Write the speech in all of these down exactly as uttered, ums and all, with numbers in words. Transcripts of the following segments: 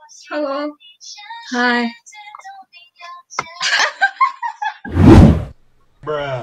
Halo. Hai. Bruh.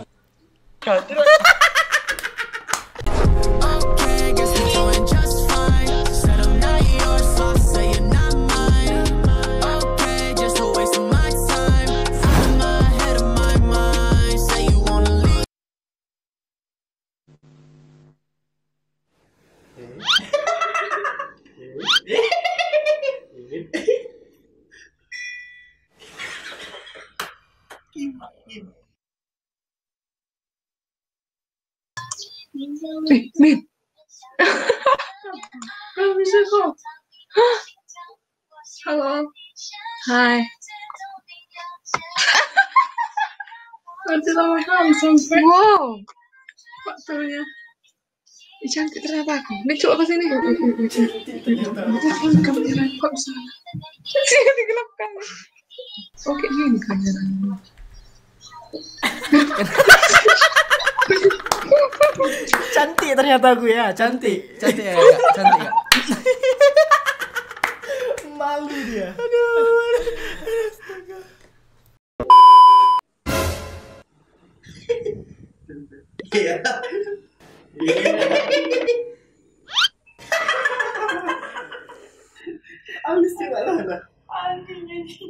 Eh, Min. Gak bisa kok. Hah? Halo. Hai. Nanti lama-lama sampai. Wow. Waktunya. Ih, cantik ternyata aku. Ini coba ke sini. Bukan kamera kok bisa. Sini digelapkan. Oke, ini kameranya. Cantik ternyata aku ya, cantik, cantik ya, gak? Cantik gak? Malu dia. Aduh, astaga. Iya. Halus juga lah. Anjing anjing.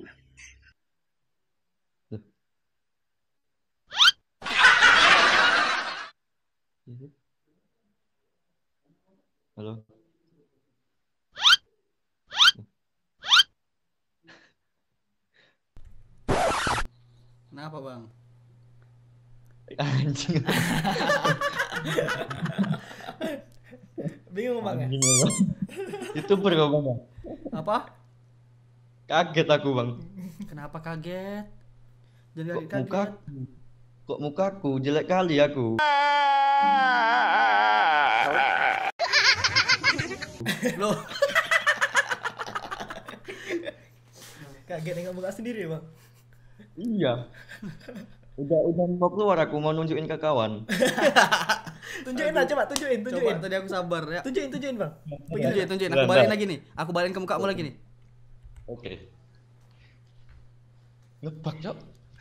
Halo. Kenapa bang? Anjing. Bingung bang ya? Youtuber kau bang? Apa? Kaget aku bang. Kenapa kaget? Jadi Kok kaget. muka, kok mukaku jelek kali aku. Loh. Kaget nengok muka sendiri bang. Iya. Udah udah mau keluar aku mau nunjukin ke kawan. Tunjukin lah coba, tunjukin, tunjukin. Coba, tadi aku sabar ya. Tunjukin, tunjukin bang. Tunjukin, tunjukin. Aku balikin lagi nih. Aku balikin ke mukamu lagi nih. Oke. Ngebak cok.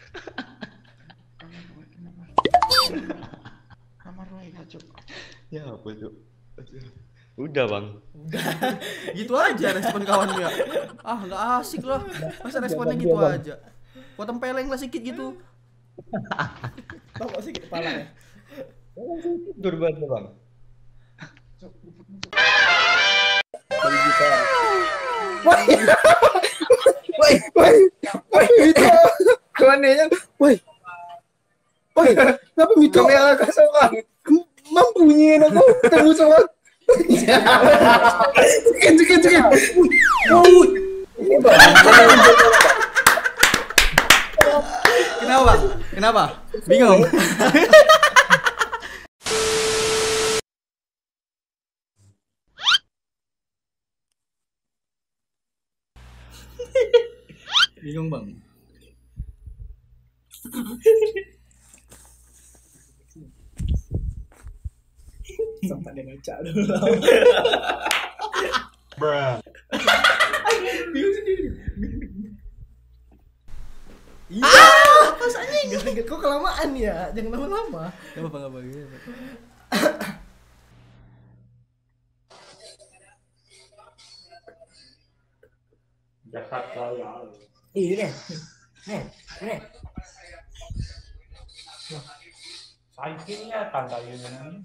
Kamar lagi cok. Ya apa cok. Udah bang. Udah. Gitu aja respon kawan ya. Ah nggak asik lah. Masa responnya gitu aja. Kok tempeleng lah sedikit gitu. Tahu sih kepala ya. Tidur banget bang. Woi, woi, woi, woi, itu keanehan, woi, woi, kenapa Mito yang kasawan? Mampunya aku ketemu sama. Cekin, cekin, cekin. Ini bang. Kenapa? Kenapa? Bingung. Bingung bang. Sampai dia ngaca dulu. Bruh. Bingung sendiri. Iya. Pas anjing. Gak kok kelamaan ya. Jangan lama-lama. Gak apa-apa, gak apa-apa. Jahat kali. Iya, nih, nih. Saikingnya tanda ini.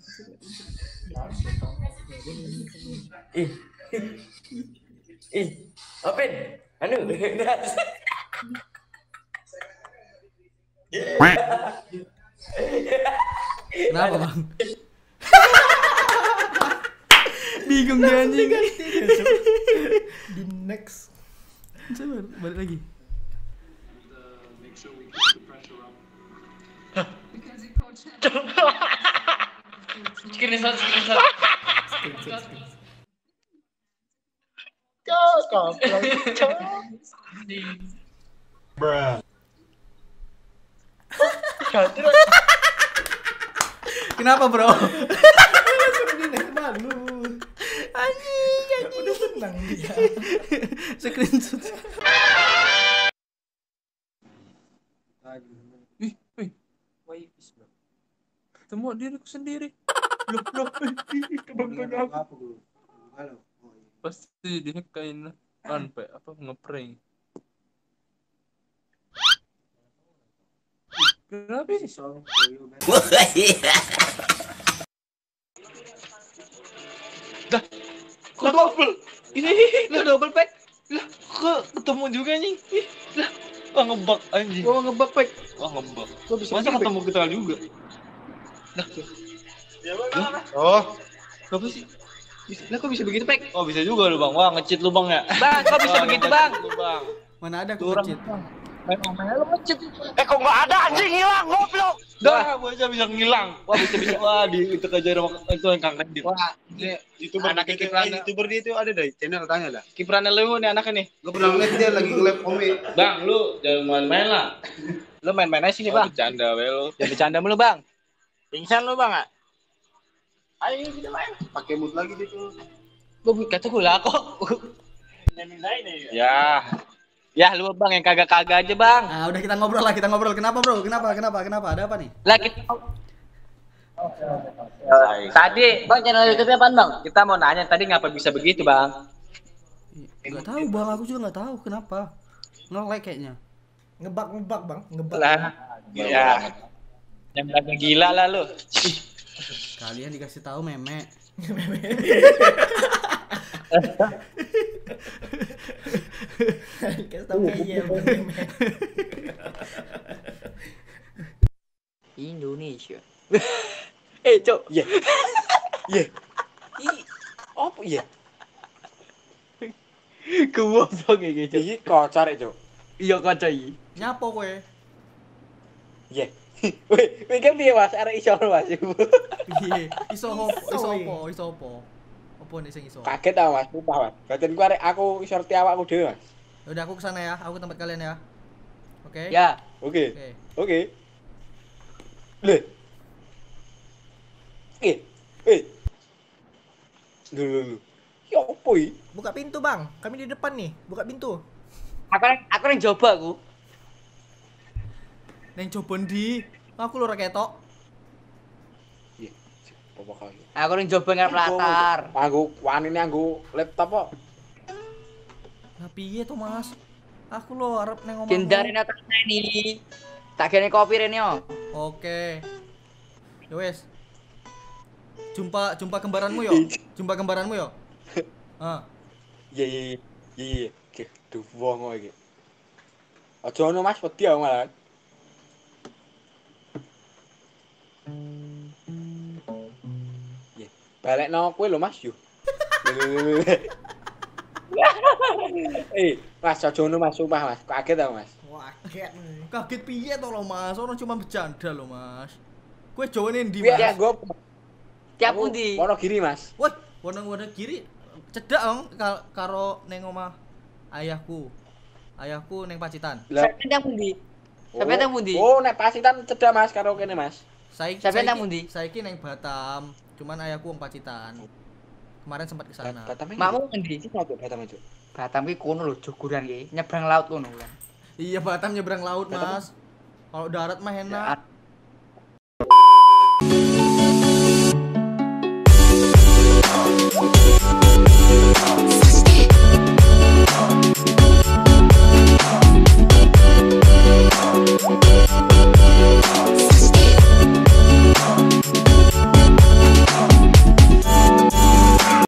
Ih, ih, Opin, anu, Kenapa bang? Bingung dia anjing. Di next. Coba balik lagi. Screenshot, screenshot. Bruh. Kenapa bro? Suruh di next malu. Anjing. Udah senang dia. Screenshot. Ih, ih. Waipis, bro. Temu diriku sendiri. Loh, loh. Teman-teman aku. Pasti dihekain kan, Pak. Apa ngeprank. Kenapa sih? Dah. Kok double? Ini lah double pack. Lah, kok ketemu juga nih. Ih, lah. Wah ngebug anjing. Wah ngebug pack. Wah ngebug. Masa ketemu kita juga? Nah. Oh. Apa sih? Lah kok bisa begitu, Pak? Oh, bisa juga lu, Bang. Wah, nge-cheat lu, Bang ya. Bang, kok bisa begitu, Bang? Lu, Bang. Mana ada aku cheat. Emangnya lu nge-cheat. Eh, kok enggak ada anjing hilang, goblok. Dah, bocah bisa ngilang. Wah, bisa-bisa wah di itu aja itu yang Kang Randy. Wah, ini YouTuber anak kiprana. YouTuber dia itu ada dari channel tanya lah. Kiprana lu nih anaknya nih. Gua pernah ngeliat dia lagi nge-live komik. Bang, lu jangan main-main lah. Lu main-main aja sini, Bang. Bercanda we lu. Jangan bercanda mulu, Bang. Pingsan lu, Bang. Ayo kita main. Pakai mood lagi dia tuh. Gua kata gua lah kok. Ya. Ya lu Bang yang kagak-kagak aja, Bang. Nah, udah kita ngobrol lah, kita ngobrol. Kenapa, Bro? Kenapa? Kenapa? Kenapa? Ada apa nih? Lah kita Tadi Bang channel YouTube apaan, Bang? Kita mau nanya tadi ngapa bisa begitu, Bang? Enggak tahu, Bang. Aku juga enggak tahu kenapa. Nge-like kayaknya. Ngebak-ngebak, Bang. Ngebak. Lah. Ya. Yang lagi gila lah lu. Kalian dikasih tahu meme. Kasih tahu ngeyel. Indonesia. Eh, Cok. Iya. Iya. Ih, opo ya? Kewosong iki, Cok. Iki kocar, Cok. Iya kocar iki. Nyapo kowe? Iya. Weh, weh kan piye, Mas? Arek iso, Mas. Piye? Iso opo? Iso opo? Iso opo? Opo nek sing iso? Kaget ta, Mas. Sumpah, Mas. Badan ku arek aku iso ngerti awakku dhewe, Mas. Udah aku kesana ya, aku ke tempat kalian ya. Oke? Ya, oke. Oke. Oke. Le. Eh, eh. Dulu. Ya opo iki? Buka pintu, Bang. Kami di depan nih. Buka pintu. Aku aku yang coba aku. Neng coba ndi? Aku lho ora ketok. Iya, apa kali? Aku yang coba ngarep latar. Aku wani nganggo laptop kok. Lah piye to, Mas? Aku lho arep neng omahmu. Gendare atas ini. Tak gene kopi rene yo. Oke. Ya wes. Jumpa jumpa kembaranmu yo. Jumpa kembaranmu yo. Ah. Iya iya iya iya. Oke, duh wong kok iki. Aja ono Mas wedi aku malah. Balekno kowe lho Mas yo. Eh, Mas aja ono Mas, sumpah Mas. Kaget aku Mas. Wah, kaget nih. Kaget piye to lo, Mas? Orang cuma bercanda lo, Mas. Kowe jowane ndi, Piye ya Mas? go? Tiap pundi? Wonogiri Mas. Wah, wono-wono kiri cedak ong ka- karo neng omah ayahku. Ayahku neng Pacitan. Lah, Sampai nang pundi? Sampai nang pundi? oh nek Pacitan cedak Mas karo kene Mas. Saiki Sampai nang saiki- pundi? Saiki neng Batam. Cuman ayahku wong Pacitan. Kemarin sempat ke sana. Batam iki. Makmu ngendi? Batam Batam itu. Batam ki kono lho juguran ki, nyebrang laut kono kan. Iya, Batam nyebrang laut, Mas. Kalau darat mah enak.